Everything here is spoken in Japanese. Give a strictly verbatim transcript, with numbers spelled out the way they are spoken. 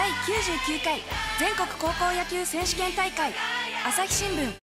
だいきゅうじゅうきゅうかい全国高校野球選手権大会朝日新聞